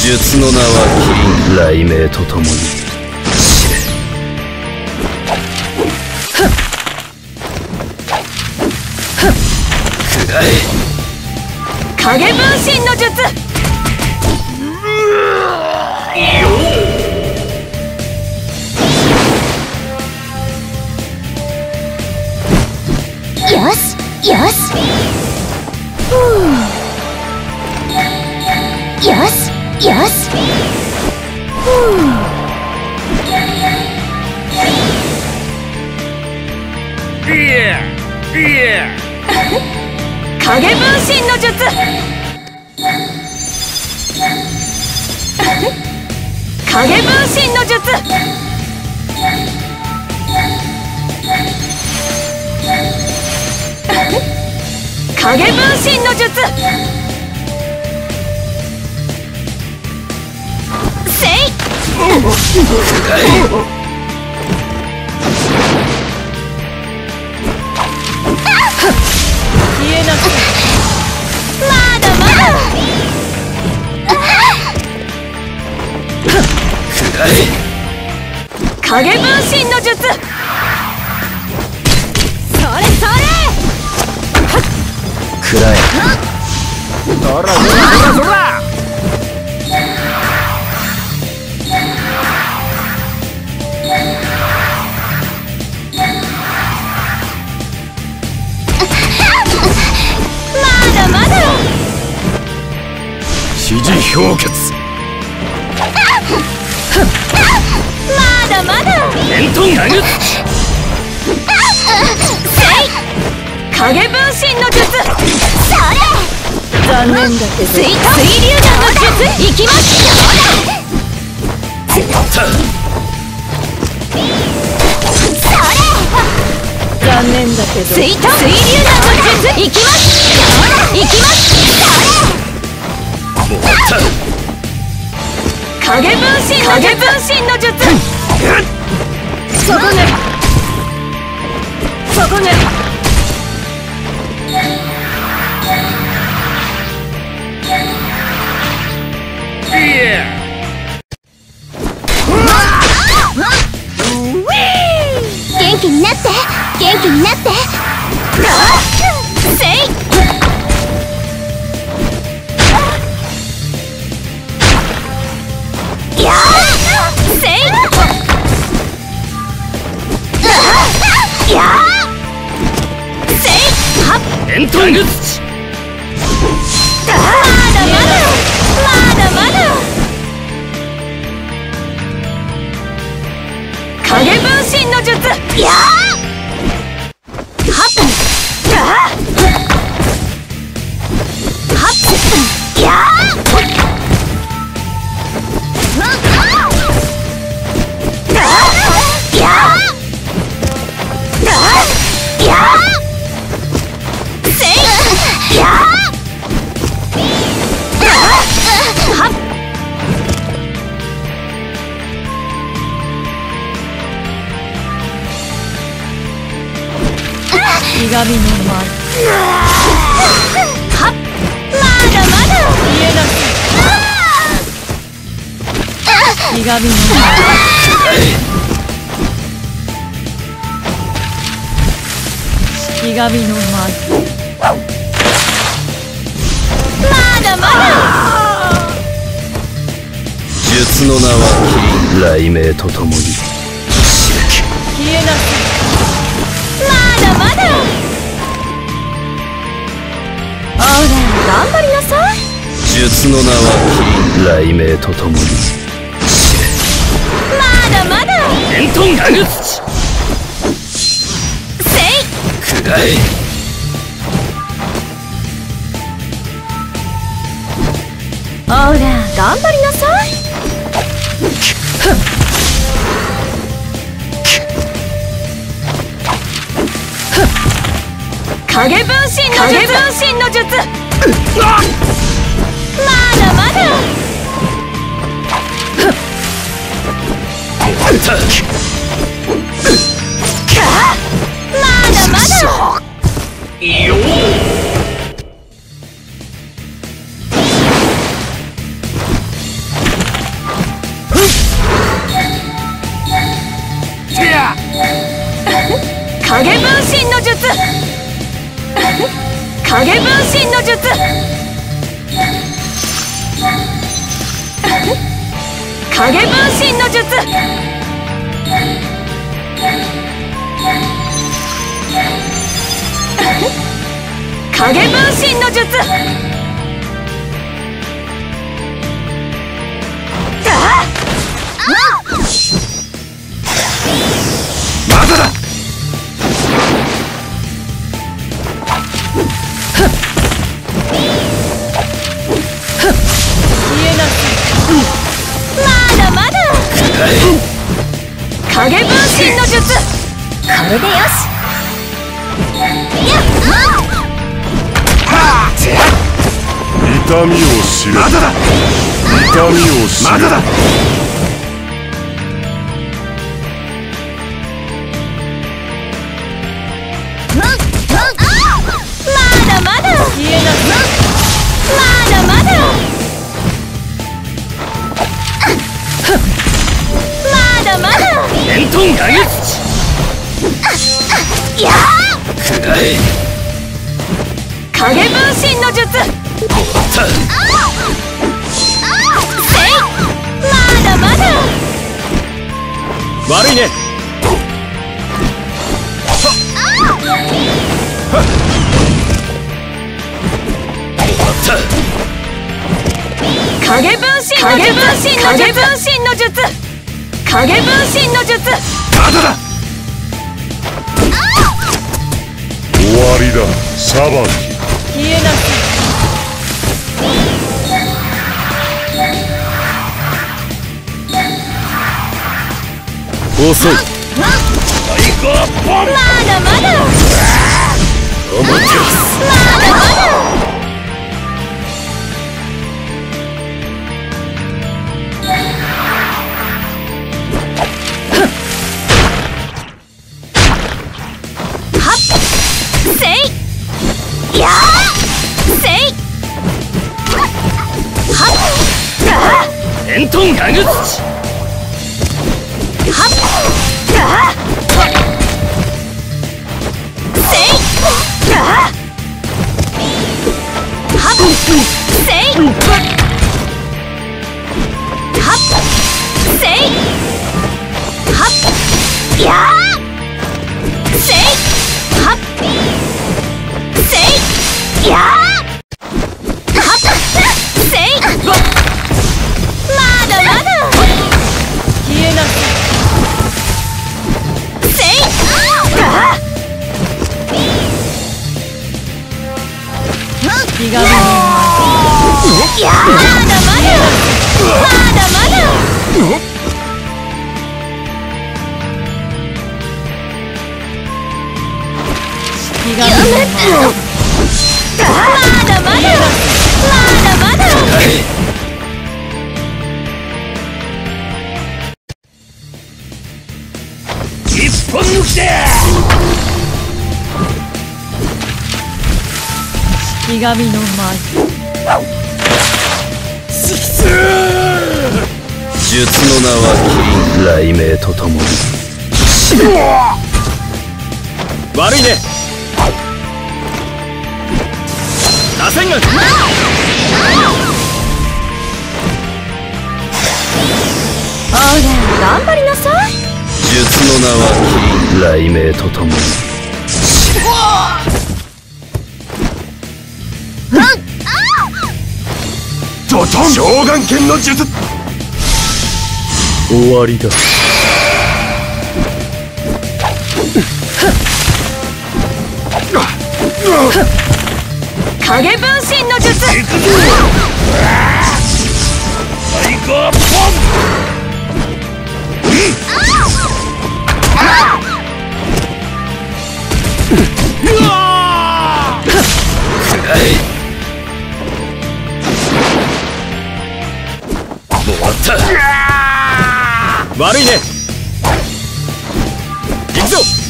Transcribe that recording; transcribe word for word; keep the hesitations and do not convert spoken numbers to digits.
術の名はキリン、雷鳴とともに死ね。くらえ。 影分身の術。よしよし。よしよし。影分身の術。影分身の術。影分身の術。せい。消えなくて。まだまだ。影分身の術。それそれ。 くらえ。 そらそらそらそら。 まだまだ。 指示氷結。 まだまだ。 伝統ガグ。 せい。影分身の術。それ。残念だって水水流弾の術。いきます。それ。残念だけど水水流弾の術。いきます。いきます。影分身の術。影分身の術。そこね。そこね。元気になって元気になってせい。やーせい。やーせい。はっ伝統グッまだまだまだまだ。影分身の術。やーはっはっやーやーやーせい。やーはっひがみの舞。はっまだまだ。言えなくて。ひがみの舞。ひがみの舞。まだまだ。 術の名はキリン、雷鳴とともに消えなくて。まだまだ。ほら頑張りなさい。 術の名はキリン、雷鳴とともにまだまだ。 伝統ガグせい。 くらえ。 ほら頑張りなさい。影分身の術。影分身の術。まだまだ。まだまだ。 よー影分身の術。影分身の術。影分身の術。 まだだ。 まだまだ。影分身の術。これでよし。やっ痛みを知れ。 まだだ。 痛みを知れ。 まだだ。 まだまだ。消えなさい。まだまだ。まだまだ。 伝統投げ土。 やくらえ。 影分身の術。 もらった。 せい。まだまだ。 悪いね。 影分身の術。影分身の術。影分身の術。 まだだ。 終わりだ。裁き。 消えなさい。 遅い。 まだまだ。 おもちゃ。 まだまだ。はっ。せい。やー。せい。はっ。 伝統投げ土。 はっ。せい。はっ。せい。はっ。せい。はっ。やー。せい。はっ。せい。やー。はっ。せい。まだまだ。消えなさい。せい。あー。気がいやー。まだまだ。まだまだ。気がやめてよ。まだまだ。まだまだ。 一本抜きだ。 式神の舞。 術の名はキリン雷鳴とともに。 悪いね。螺旋が。 ほら頑張りなさい。 術の名はキリン雷鳴とともに。 ドトン。召喚剣の術。 終わりだ。 影分身の術。 最高ポン。くらえ。もらった。 悪いね。行くぞ。